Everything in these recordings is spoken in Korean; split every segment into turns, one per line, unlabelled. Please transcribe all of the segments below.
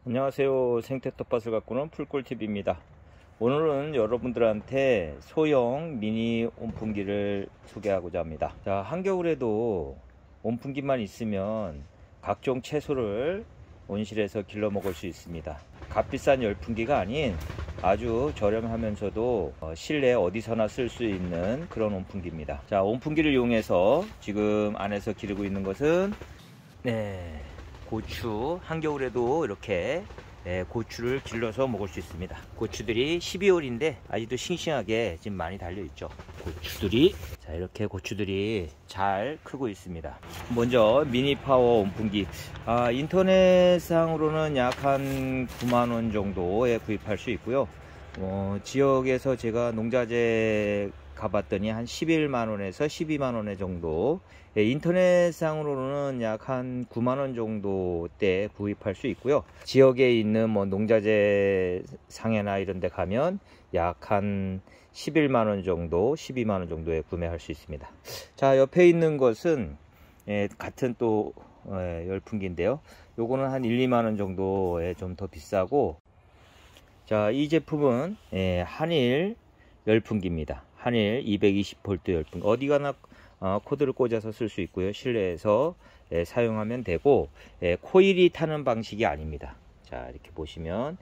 안녕하세요. 생태텃밭을 가꾸는 풀꿀TV입니다. 오늘은 여러분들한테 소형 미니 온풍기를 소개하고자 합니다. 자, 한겨울에도 온풍기만 있으면 각종 채소를 온실에서 길러 먹을 수 있습니다. 값비싼 열풍기가 아닌 아주 저렴하면서도 실내 어디서나 쓸 수 있는 그런 온풍기입니다. 자, 온풍기를 이용해서 지금 안에서 기르고 있는 것은 고추. 한겨울에도 이렇게 고추를 길러서 먹을 수 있습니다. 고추들이 12월인데 아직도 싱싱하게 지금 많이 달려있죠. 고추들이, 자, 이렇게 고추들이 잘 크고 있습니다. 먼저 미니 파워 온풍기, 인터넷상으로는 약 한 9만원 정도에 구입할 수 있고요. 지역에서 제가 농자재 가봤더니 한 11만원에서 12만원 정도, 인터넷상으로는 약 한 9만원 정도대 구입할 수 있고요. 지역에 있는 농자재 상해나 이런 데 가면 약 한 11만원 정도, 12만원 정도에 구매할 수 있습니다. 자, 옆에 있는 것은 같은 또 열풍기인데요. 요거는 한 1, 2만원 정도에 좀 더 비싸고, 자, 이 제품은 한일 열풍기입니다. 한일 220V 열풍기. 어디가나 코드를 꽂아서 쓸 수 있고요. 실내에서 사용하면 되고, 코일이 타는 방식이 아닙니다. 자, 이렇게 보시면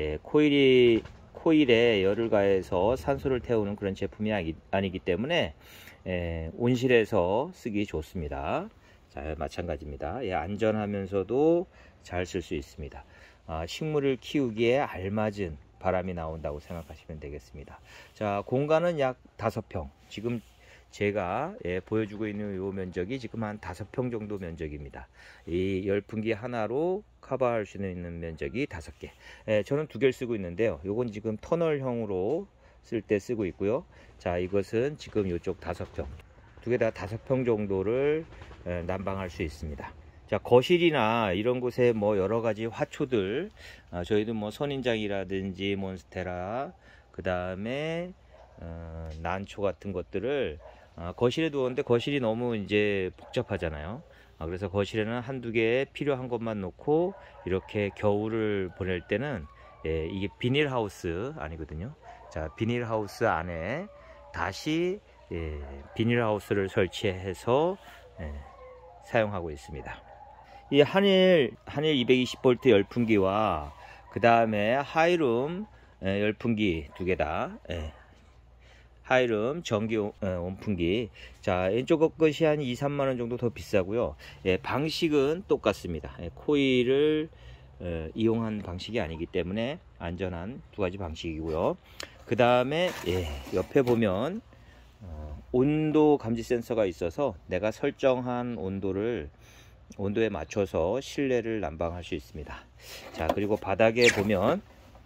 코일에 열을 가해서 산소를 태우는 그런 제품이 아니기 때문에 온실에서 쓰기 좋습니다. 자, 마찬가지입니다. 안전하면서도 잘 쓸 수 있습니다. 식물을 키우기에 알맞은 바람이 나온다고 생각하시면 되겠습니다. 자, 공간은 약 5평. 지금 제가 보여주고 있는 이 면적이 지금 한 5평 정도 면적입니다. 이 열풍기 하나로 커버할 수 있는 면적이 5개. 저는 2개를 쓰고 있는데요. 요건 지금 터널형으로 쓸 때 쓰고 있고요. 자, 이것은 지금 이쪽 5평. 2개 다 5평 정도를 난방할 수 있습니다. 자, 거실이나 이런 곳에 여러 가지 화초들, 저희도 선인장이라든지 몬스테라, 그 다음에 난초 같은 것들을 거실에 두었는데 거실이 너무 이제 복잡하잖아요. 그래서 거실에는 한두 개 필요한 것만 놓고 이렇게 겨울을 보낼 때는 이게 비닐하우스 아니거든요. 자, 비닐하우스 안에 다시 비닐하우스를 설치해서 사용하고 있습니다. 이 한일 220V 열풍기와 그 다음에 하이룸 열풍기 2개 다, 하이룸 전기 온풍기. 자, 왼쪽 것이 한 2, 3만원 정도 더 비싸고요. 방식은 똑같습니다. 코일을 이용한 방식이 아니기 때문에 안전한 2가지 방식이고요. 그 다음에 옆에 보면 온도 감지 센서가 있어서 내가 설정한 온도에 맞춰서 실내를 난방할 수 있습니다. 자, 그리고 바닥에 보면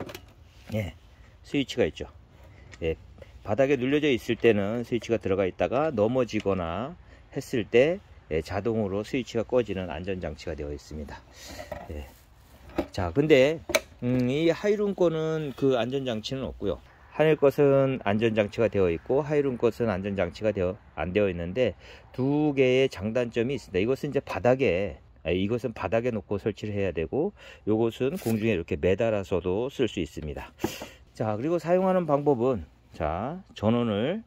스위치가 있죠. 바닥에 눌려져 있을 때는 스위치가 들어가 있다가 넘어지거나 했을 때 자동으로 스위치가 꺼지는 안전장치가 되어 있습니다. 자, 근데 이 하이룸 거는 그 안전장치는 없고요. 하늘 것은 안전장치가 되어 있고 하이룸 것은 안전장치가 안 되어 있는데 2개의 장단점이 있습니다. 이것은 이제 이것은 바닥에 놓고 설치를 해야 되고, 이것은 공중에 이렇게 매달아서도 쓸 수 있습니다. 자, 그리고 사용하는 방법은, 자, 전원을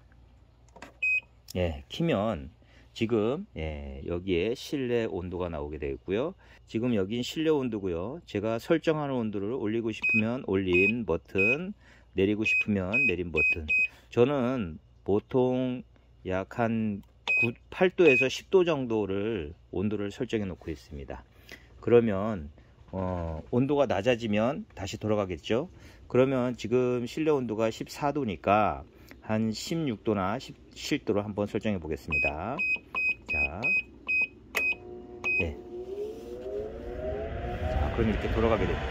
키면 지금 여기에 실내 온도가 나오게 되어 있고요. 지금 여긴 실내 온도고요. 제가 설정하는 온도를 올리고 싶으면 올림 버튼, 내리고 싶으면 내림 버튼. 저는 보통 약 한 8도에서 10도 정도를 온도를 설정해 놓고 있습니다. 그러면 온도가 낮아지면 다시 돌아가겠죠. 그러면 지금 실내 온도가 14도니까 한 16도나 17도로 한번 설정해 보겠습니다. 자, 자, 그럼 이렇게 돌아가게 됩니다.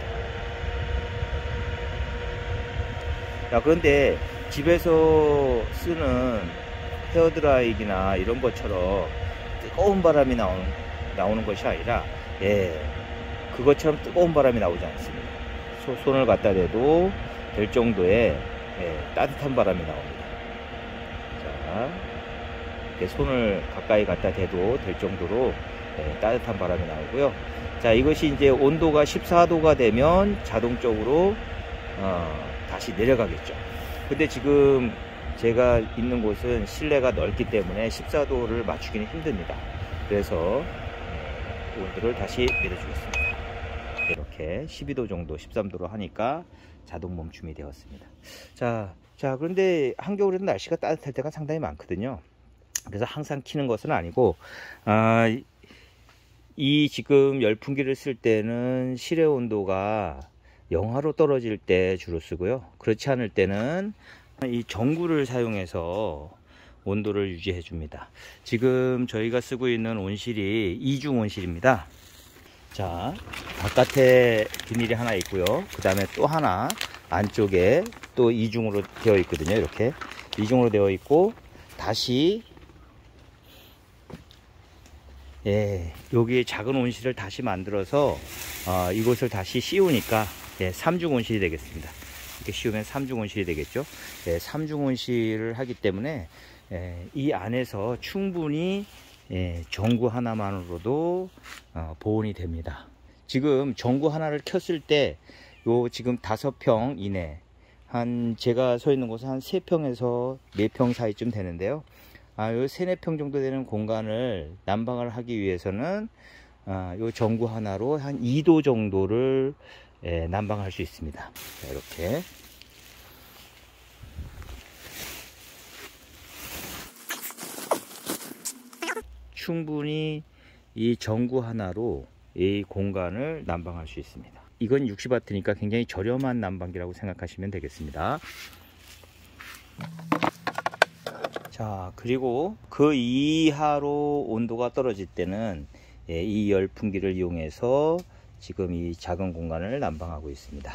자, 그런데 집에서 쓰는 헤어드라이기나 이런 것처럼 뜨거운 바람이 나오는 것이 아니라 그것처럼 뜨거운 바람이 나오지 않습니다. 손을 갖다 대도 될 정도의 따뜻한 바람이 나옵니다. 자, 이렇게 손을 가까이 갖다 대도 될 정도로 따뜻한 바람이 나오고요. 자, 이것이 이제 온도가 14도가 되면 자동적으로 다시 내려가겠죠. 근데 지금 제가 있는 곳은 실내가 넓기 때문에 14도를 맞추기는 힘듭니다. 그래서 온도를 다시 내려주겠습니다. 이렇게 12도 정도, 13도로 하니까 자동 멈춤이 되었습니다. 자, 그런데 한겨울에도 날씨가 따뜻할 때가 상당히 많거든요. 그래서 항상 키는 것은 아니고, 이 지금 열풍기를 쓸 때는 실외 온도가 영하로 떨어질 때 주로 쓰고요. 그렇지 않을 때는 이 전구를 사용해서 온도를 유지해 줍니다. 지금 저희가 쓰고 있는 온실이 이중 온실입니다. 자, 바깥에 비닐이 하나 있고요. 그 다음에 또 하나 안쪽에 또 이중으로 되어 있거든요. 이렇게 이중으로 되어 있고, 다시 여기 작은 온실을 다시 만들어서 이곳을 다시 씌우니까 3중 온실이 되겠습니다. 이렇게 씌우면 3중 온실이 되겠죠. 3중 온실을 하기 때문에 이 안에서 충분히 전구 하나만으로도 보온이 됩니다. 지금 전구 하나를 켰을 때 요 지금 5평 이내, 한 제가 서 있는 곳은 한 3평에서 4평 사이쯤 되는데요. 요 3, 4평 정도 되는 공간을 난방을 하기 위해서는 요 전구 하나로 한 2도 정도를 난방할 수 있습니다. 자, 이렇게 충분히 이 전구 하나로 이 공간을 난방할 수 있습니다. 이건 60W니까 굉장히 저렴한 난방기라고 생각하시면 되겠습니다. 자, 그리고 그 이하로 온도가 떨어질 때는 이 열풍기를 이용해서 지금 이 작은 공간을 난방하고 있습니다.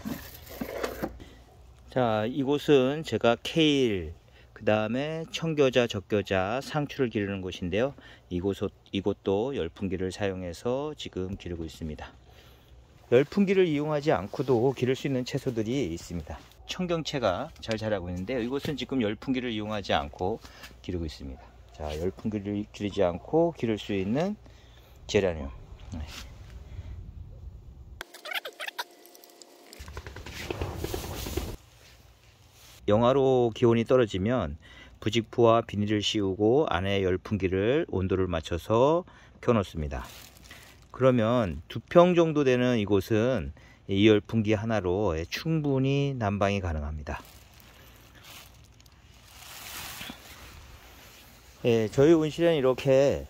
자, 이곳은 제가 케일, 그 다음에 청교자, 적교자, 상추를 기르는 곳인데요. 이곳도 열풍기를 사용해서 지금 기르고 있습니다. 열풍기를 이용하지 않고도 기를 수 있는 채소들이 있습니다. 청경채가 잘 자라고 있는데요. 이곳은 지금 열풍기를 이용하지 않고 기르고 있습니다. 자, 열풍기를 기르지 않고 기를 수 있는 제라늄. 영하로 기온이 떨어지면 부직포와 비닐을 씌우고 안에 열풍기를 온도를 맞춰서 켜놓습니다. 그러면 2평 정도 되는 이곳은 이 열풍기 하나로 충분히 난방이 가능합니다. 저희 온실은 이렇게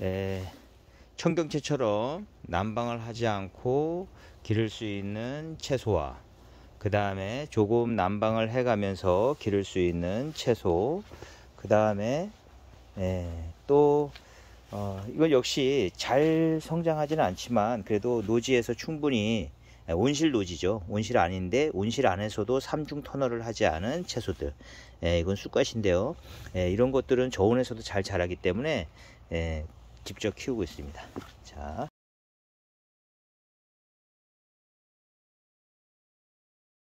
청경채처럼 난방을 하지 않고 기를 수 있는 채소와, 그 다음에 조금 난방을 해가면서 기를 수 있는 채소, 그 다음에 또 이건 역시 잘 성장하지는 않지만 그래도 노지에서 충분히, 온실 노지죠. 온실 아닌데 온실 안에서도 3중 터널을 하지 않은 채소들, 이건 쑥갓인데요. 이런 것들은 저온에서도 잘 자라기 때문에 직접 키우고 있습니다. 자,